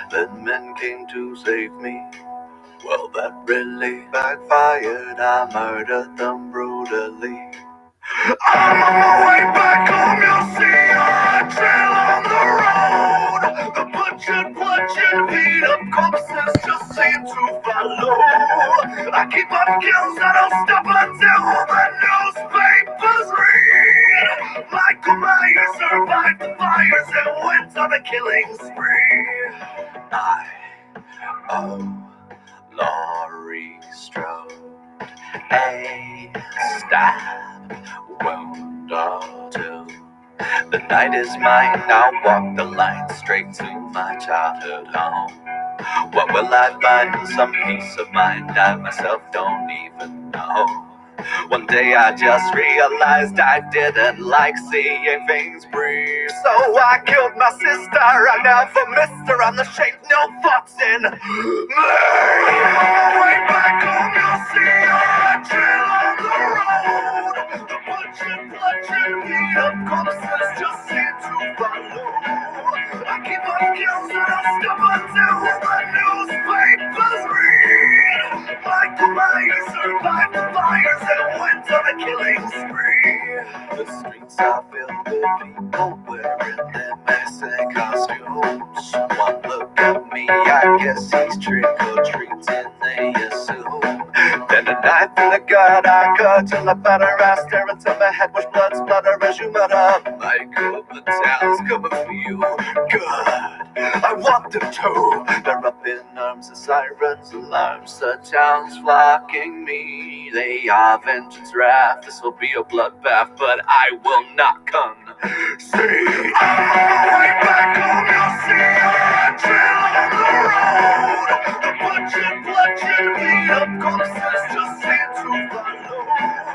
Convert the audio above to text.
Then men came to save me. Well, that really backfired. I murdered them brutally. I'm on my way back home, you'll see a trail on the road. The butchered, bludgeoned, beat up corpses just seem to follow. I keep up kills, I don't stop until the newspapers read. Michael Myers survived the fires and went on a killing spree. Laurie Strode, a stab wound or two. The night is mine, I'll walk the line straight to my childhood home. What will I find? Some peace of mind I myself don't even know. One day I just realized I didn't like seeing things breathe. So I killed my sister, I never missed her. I'm the shape, no thoughts in me. Way back home, you'll see a trail on the road. The butchered, bludgeoned, beat up corpses just seem to follow. I keep up kills and I'll stop until the newspapers read. Michael Myers survived the fires and went on a killing spree. The streets are filled with people wearing their masks and costumes. One look at me, I guess he's trick-or-treating, they assume. Then a knife in the gut, I cut till I batter, I stare until my head was blood splatter as you mutter. Michael, the town's coming for you. Good, I want them to. They're up in arms, the sirens, alarms, the town's flocking me. They are vengeance wrath, this will be a bloodbath, but I will not concede.